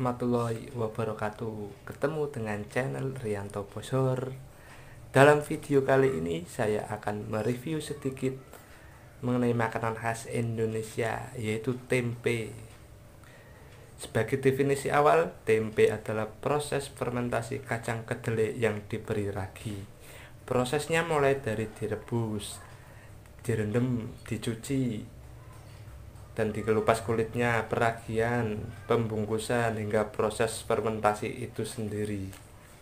warahmatullahi wabarakatuh. Ketemu dengan channel Rianto Bosor. Dalam video kali ini saya akan mereview sedikit mengenai makanan khas Indonesia, yaitu tempe. Sebagai definisi awal, tempe adalah proses fermentasi kacang kedelai yang diberi ragi. Prosesnya mulai dari direbus, direndam, dicuci, dan dikelupas kulitnya, peragian, pembungkusan, hingga proses fermentasi itu sendiri.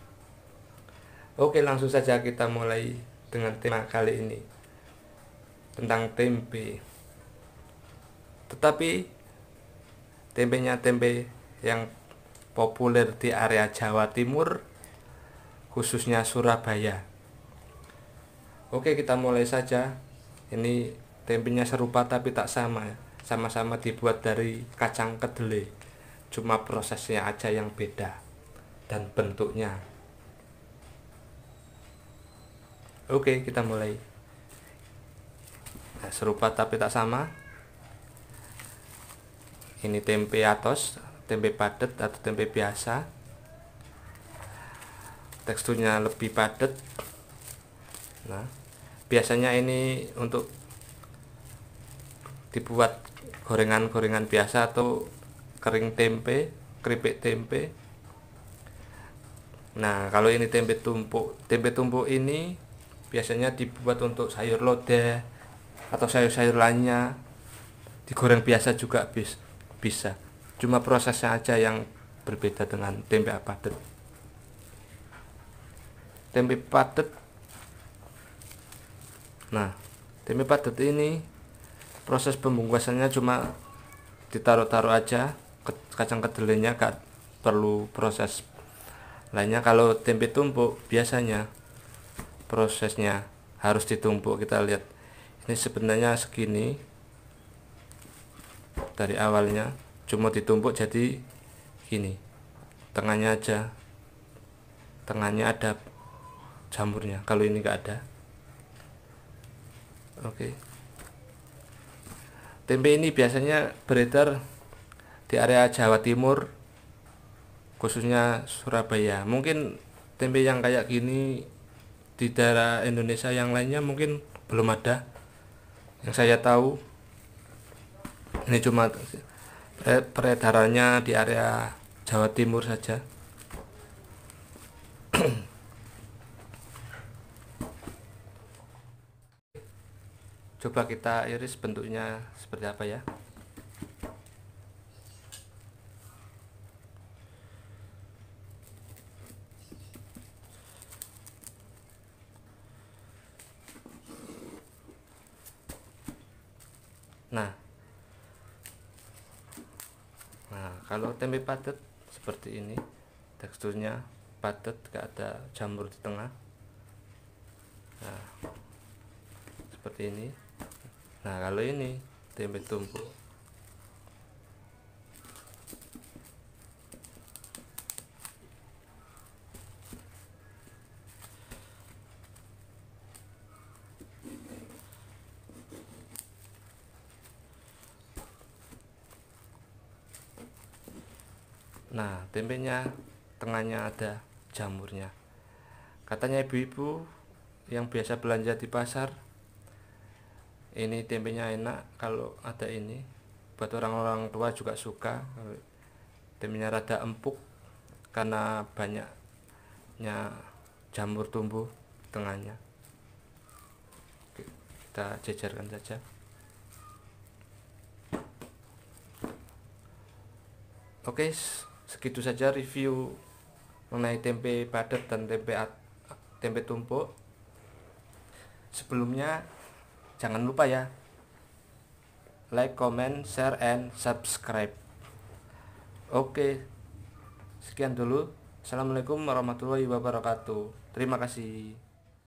Oke, langsung saja kita mulai dengan tema kali ini tentang tempe. Tetapi tempenya tempe yang populer di area Jawa Timur, khususnya Surabaya. Oke, kita mulai saja. Ini tempenya serupa tapi tak sama ya. Sama-sama dibuat dari kacang kedelai, cuma prosesnya aja yang beda dan bentuknya. Oke, kita mulai. Nah, serupa tapi tak sama. Ini tempe atos, tempe padat atau tempe biasa. Teksturnya lebih padat. Nah, biasanya ini untuk dibuat gorengan-gorengan biasa atau kering tempe, keripik tempe. Nah, kalau ini tempe tumpuk ini biasanya dibuat untuk sayur lodeh atau sayur-sayur lainnya. Digoreng biasa juga bisa. Cuma prosesnya aja yang berbeda dengan tempe padat. Tempe padat. Nah, tempe padat ini proses pembungkusannya cuma ditaruh-taruh aja kacang kedelainya, gak perlu proses lainnya. Kalau tempe tumpuk biasanya prosesnya harus ditumpuk. Kita lihat ini sebenarnya segini dari awalnya, cuma ditumpuk jadi gini, tengahnya ada jamurnya. Kalau ini gak ada. Oke. Tempe ini biasanya beredar di area Jawa Timur, khususnya Surabaya. Mungkin tempe yang kayak gini di daerah Indonesia yang lainnya mungkin belum ada. Yang saya tahu ini cuma peredarannya di area Jawa Timur saja. Coba kita iris bentuknya seperti apa ya. Nah, kalau tempe padat seperti ini, teksturnya padat, gak ada jamur di tengah. Nah, seperti ini. Nah, kalau ini tempe tumpuk. Nah, tempenya tengahnya ada jamurnya. Katanya ibu-ibu yang biasa belanja di pasar, ini tempenya enak kalau ada ini. Buat orang-orang tua juga suka. Tempenya rada empuk karena banyaknya jamur tumbuh tengahnya. Oke, kita jejerkan saja. Oke, segitu saja review mengenai tempe padat dan tempe tumpuk. Sebelumnya jangan lupa ya, like, comment, share, and subscribe. Oke, sekian dulu. Assalamualaikum warahmatullahi wabarakatuh. Terima kasih.